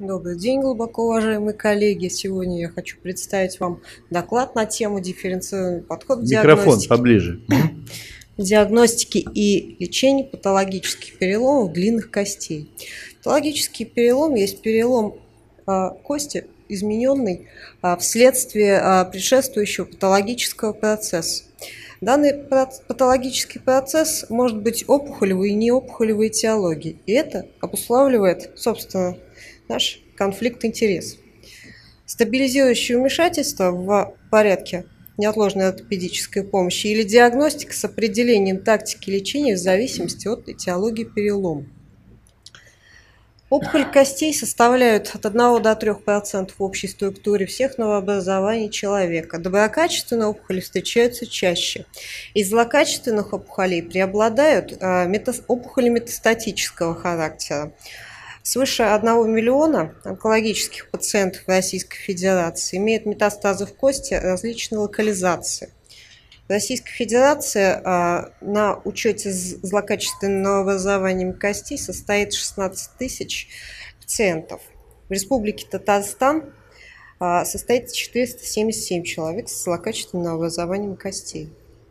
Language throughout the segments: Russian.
Добрый день, глубоко уважаемые коллеги. Сегодня я хочу представить вам доклад на тему дифференцированный подход в Микрофон поближе. диагностике и лечении патологических переломов длинных костей. Патологический перелом есть перелом кости, измененный вследствие предшествующего патологического процесса. Данный патологический процесс может быть опухолевой и неопухолевой этиологии, и это обуславливает, собственно, наш конфликт интересов. Стабилизирующее вмешательство в порядке неотложной ортопедической помощи или диагностика с определением тактики лечения в зависимости от этиологии перелома. Опухоль костей составляют от 1 до 3% в общей структуре всех новообразований человека. Доброкачественные опухоли встречаются чаще. Из злокачественных опухолей преобладают опухоли метастатического характера. Свыше 1 миллиона онкологических пациентов в Российской Федерации имеют метастазы в кости различной локализации. В Российской Федерации на учете с злокачественным новообразованием костей состоит 16 тысяч пациентов. В Республике Татарстан состоит 477 человек с злокачественным новообразованием костей.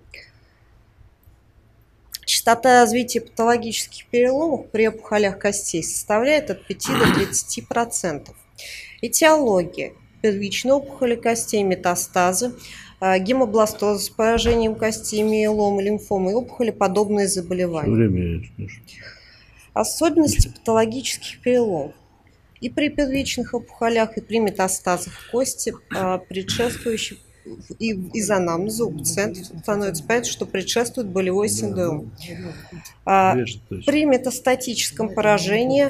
Частота развития патологических переломов при опухолях костей составляет от 5 до 30%. Этиология: первичные опухоли костей, метастазы, гемобластозы с поражением костей, миеломы, лимфомы и опухоли подобные заболевания. Особенности патологических переломов: и при первичных опухолях, и при метастазах в кости, предшествующих и из анамнеза у пациентов становится понятно, что предшествует болевой синдром. При метастатическом поражении,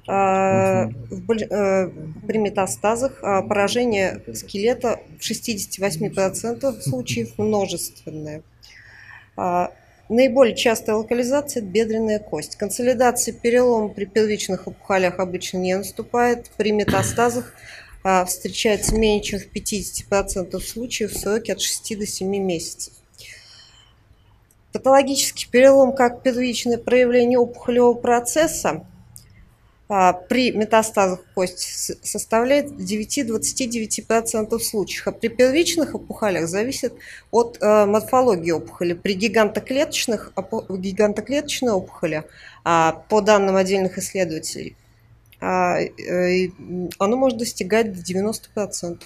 при метастазах поражение скелета в 68% случаев множественное. Наиболее частая локализация – это бедренная кость. Консолидация перелома при первичных опухолях обычно не наступает. При метастазах встречается менее чем в 50% случаев в сроке от 6 до 7 месяцев. Патологический перелом как первичное проявление опухолевого процесса при метастазах в кости составляет 9-29% случаев, а при первичных опухолях зависит от морфологии опухоли. При гигантоклеточной опухоли, по данным отдельных исследователей, оно может достигать до 90%.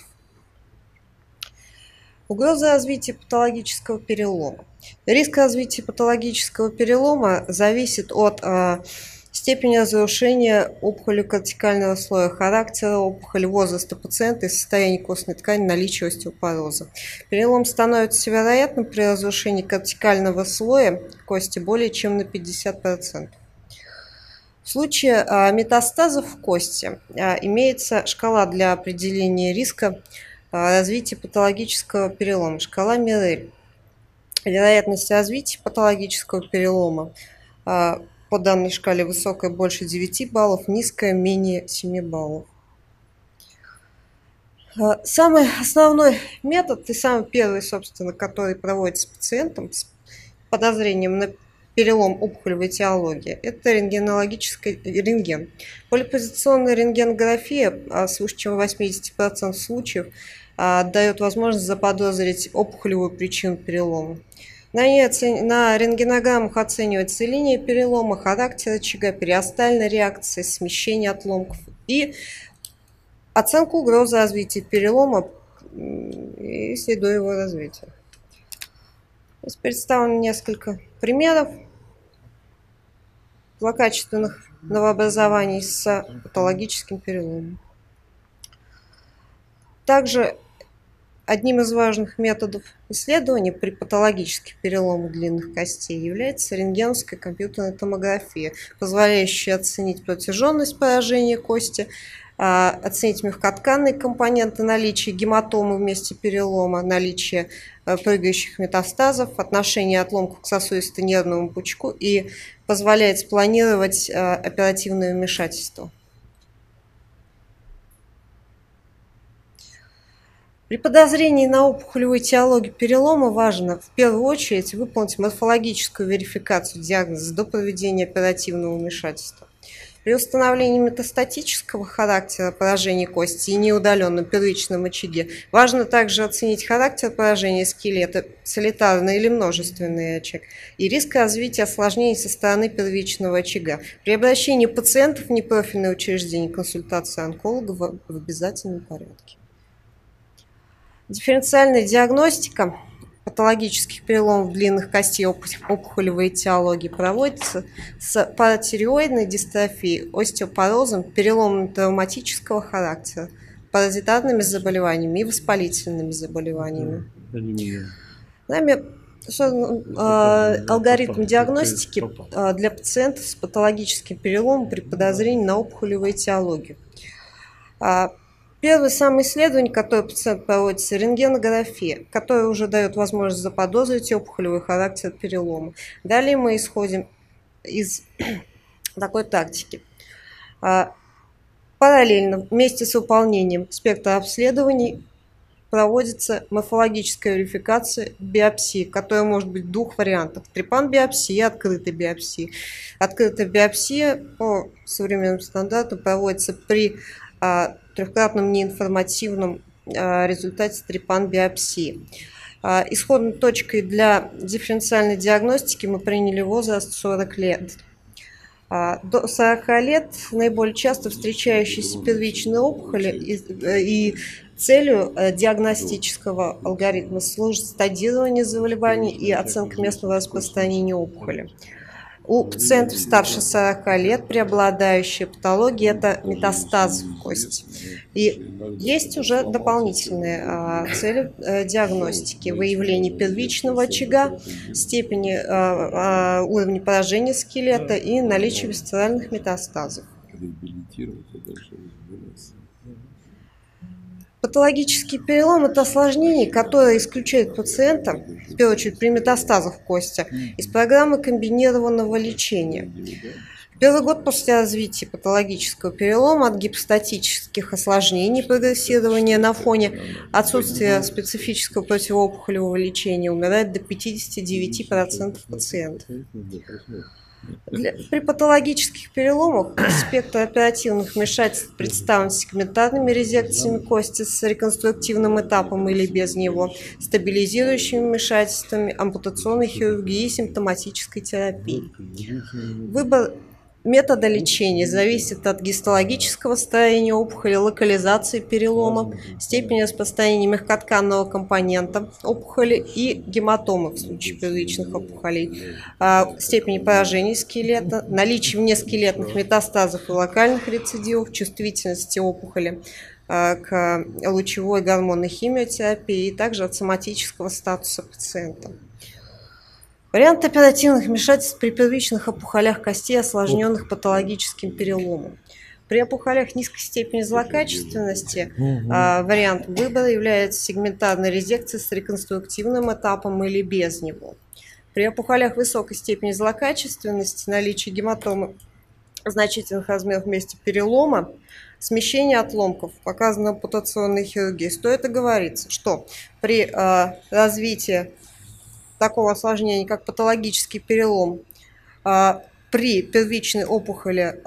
Угроза развития патологического перелома. Риск развития патологического перелома зависит от степени разрушения опухоли кортикального слоя, характера опухоли, возраста пациента и состояния костной ткани, наличия остеопороза. Перелом становится вероятным при разрушении кортикального слоя кости более чем на 50%. В случае метастазов в кости имеется шкала для определения риска развития патологического перелома, шкала Мерель. Вероятность развития патологического перелома по данной шкале высокая, больше 9 баллов, низкая, менее 7 баллов. Самый основной метод и самый первый, собственно, который проводится с пациентом с подозрением на перелом опухолевой этиологии, это рентген. Полипозиционная рентгенография свыше чем 80% случаев дает возможность заподозрить опухолевую причину перелома. На рентгенограммах оценивается линия перелома, характер очага, периостальная реакция, смещение отломков и оценка угрозы развития перелома и следу его развития. Здесь представлено несколько примеров злокачественных новообразований с патологическим переломом. Также одним из важных методов исследования при патологических переломах длинных костей является рентгеновская компьютерная томография, позволяющая оценить протяженность поражения кости, оценить мягкотканные компоненты, наличие гематомы в месте перелома, наличие прыгающих метастазов, отношение отломков к сосудисто-нервному пучку и позволяет спланировать оперативное вмешательство. При подозрении на опухолевую этиологию перелома важно в первую очередь выполнить морфологическую верификацию диагноза до проведения оперативного вмешательства. При установлении метастатического характера поражения кости и неудаленном первичном очаге важно также оценить характер поражения скелета, солитарный или множественный очаг, и риск развития осложнений со стороны первичного очага. При обращении пациентов в непрофильное учреждение консультация онколога в обязательном порядке. Дифференциальная диагностика патологических переломов длинных костей опухолевой этиологии проводится с паратиреоидной дистрофией, остеопорозом, переломами травматического характера, паразитарными заболеваниями и воспалительными заболеваниями. Нами алгоритм диагностики для пациентов с патологическим переломом при подозрении на опухолевую этиологию. Первое самоисследование, которое пациент проводится, рентгенография, которая уже дает возможность заподозрить опухолевый характер перелома. Далее мы исходим из такой тактики. Параллельно вместе с выполнением спектра обследований проводится морфологическая верификация биопсии, которая может быть в двух вариантах: трепан-биопсия и открытая биопсия. Открытая биопсия по современным стандартам проводится при трехкратном неинформативном результате трепан-биопсии. Исходной точкой для дифференциальной диагностики мы приняли возраст 40 лет. До 40 лет наиболее часто встречающиеся первичные опухоли и целью диагностического алгоритма служит стадирование заболеваний и оценка местного распространения опухоли. У пациентов старше 40 лет преобладающая патология – это метастазы в кости. И есть уже дополнительные цели диагностики: выявление первичного очага, степени уровня поражения скелета и наличие висцеральных метастазов. Патологический перелом – это осложнение, которое исключает пациента, в первую очередь при метастазах в кости, из программы комбинированного лечения. В первый год после развития патологического перелома от гипостатических осложнений прогрессирования на фоне отсутствия специфического противоопухолевого лечения умирает до 59% пациентов. При патологических переломах спектр оперативных вмешательств представлен сегментарными резекциями кости с реконструктивным этапом или без него, стабилизирующими вмешательствами, ампутационной хирургией и симптоматической терапией. Выбор метода лечения зависит от гистологического строения опухоли, локализации перелома, степени распространения мягкотканного компонента опухоли и гематомы в случае первичных опухолей, степени поражения скелета, наличия внескелетных метастазов и локальных рецидивов, чувствительности опухоли к лучевой гормонной химиотерапии и также от соматического статуса пациента. Вариант оперативных вмешательств при первичных опухолях костей, осложненных патологическим переломом. При опухолях низкой степени злокачественности вариант выбора является сегментарной резекцией с реконструктивным этапом или без него. При опухолях высокой степени злокачественности, наличие гематомы значительных размеров в месте перелома, смещение отломков, показано ампутационной хирургией, стоит оговориться, что при развитии такого осложнения, как патологический перелом, при первичной опухоли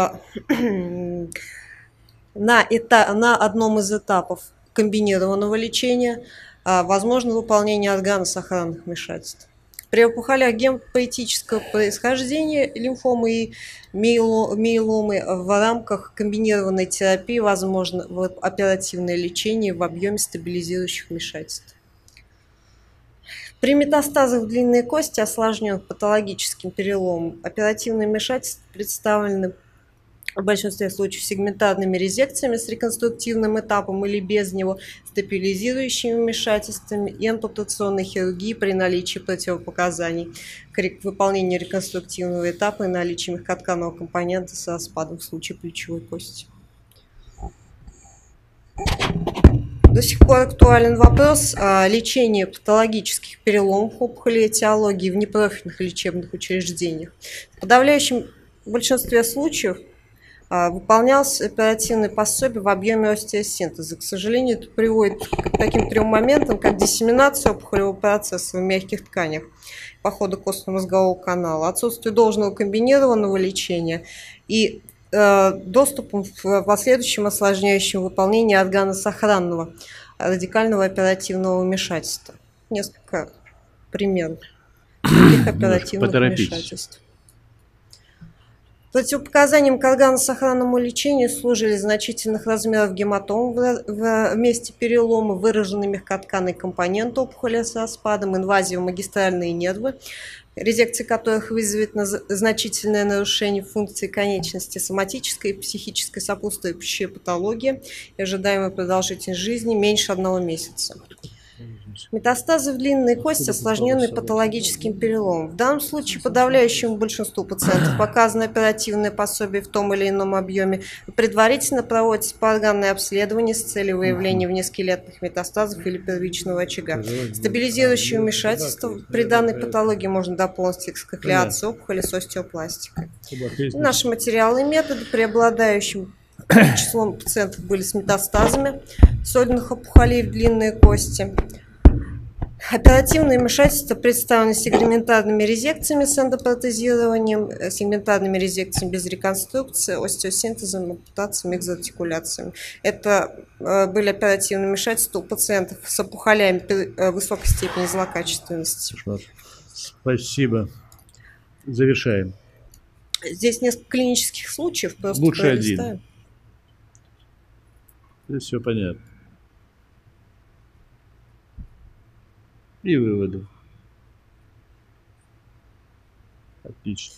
на одном из этапов комбинированного лечения возможно выполнение органосохранных вмешательств. При опухолях гемопоэтического происхождения, лимфомы и миеломы, в рамках комбинированной терапии возможно оперативное лечение в объеме стабилизирующих вмешательств. При метастазах в длинные кости, осложненных патологическим переломом, оперативные вмешательства представлены в большинстве случаев сегментарными резекциями с реконструктивным этапом или без него, стабилизирующими вмешательствами и ампутационной хирургией при наличии противопоказаний к выполнению реконструктивного этапа и наличии мягкотканного компонента с распадом в случае плечевой кости. До сих пор актуален вопрос лечения патологических переломов опухолей этиологии в непрофильных лечебных учреждениях. В подавляющем большинстве случаев выполнялся оперативный пособие в объеме остеосинтеза. К сожалению, это приводит к таким трем моментам, как диссеминация опухолевого процесса в мягких тканях по ходу костно-мозгового канала, отсутствие должного комбинированного лечения и доступом в последующем осложняющем выполнение органно-сохранного радикального оперативного вмешательства. Несколько примеров таких оперативных вмешательств. Противопоказанием к органно-сохранному лечению служили значительных размеров гематом в месте перелома, выраженный мягкотканный компонент опухоли с распадом, инвазия в магистральные нервы, резекция которых вызовет значительное нарушение функции конечности, соматическая и психическая сопутствующая патология и ожидаемая продолжительность жизни меньше 1 месяца. Метастазы в длинные кости, осложненные патологическим переломом. В данном случае подавляющему большинству пациентов показано оперативное пособие в том или ином объеме. Предварительно проводится органное обследование с целью выявления внескелетных метастазов или первичного очага. Стабилизирующее вмешательство при данной патологии можно дополнить экскокляцией опухоли с остеопластикой. Наши материалы и методы преобладающим числом пациентов были с метастазами сольных опухолей в длинные кости. Оперативные вмешательства представлены сегментарными резекциями с эндопротезированием, сегментарными резекциями без реконструкции, остеосинтезом, ампутациями, экзоартикуляциями. Это были оперативные вмешательства у пациентов с опухолями высокой степени злокачественности. Спасибо. Завершаем. Здесь несколько клинических случаев. Просто лучше один. Здесь все понятно. И выводы. Отлично.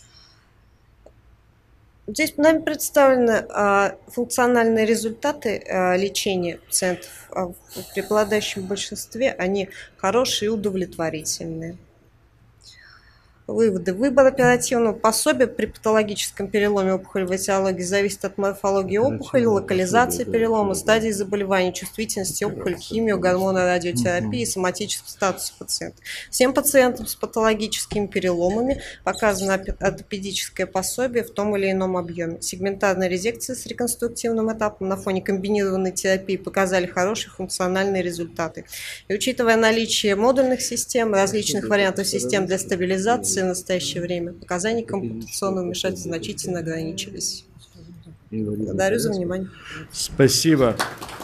Здесь нами представлены функциональные результаты лечения пациентов. В преобладающем большинстве они хорошие и удовлетворительные. Выводы. Выбор оперативного пособия при патологическом переломе опухоли в этиологии зависит от морфологии опухоли, локализации перелома, стадии заболевания, чувствительности опухоли, химию, гормона, радиотерапии и соматического статуса пациента. Всем пациентам с патологическими переломами показано ортопедическое пособие в том или ином объеме. Сегментарная резекция с реконструктивным этапом на фоне комбинированной терапии показали хорошие функциональные результаты. И учитывая наличие модульных систем, различных вариантов систем для стабилизации, в настоящее время показания компутационного вмешательства значительно ограничились. Благодарю за внимание. Спасибо.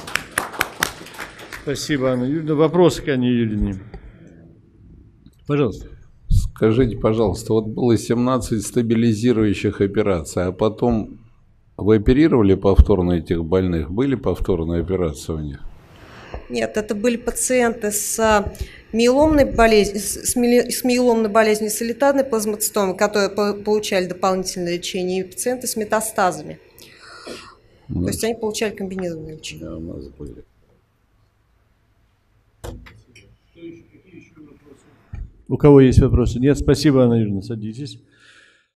Спасибо, Анна Юрьевна. Вопросы к Анне Юрьевне? Пожалуйста. Скажите, пожалуйста, вот было 17 стабилизирующих операций, а потом вы оперировали повторно этих больных? Были повторные операции у них? Нет, это были пациенты с миеломной болезнью, с миеломной болезнью солитарной плазмоцитомы, которые получали дополнительное лечение, и пациенты с метастазами. То есть они получали комбинированное лечение. Да, у нас были. У кого есть вопросы? Нет, спасибо, Анна Юрьевна, садитесь.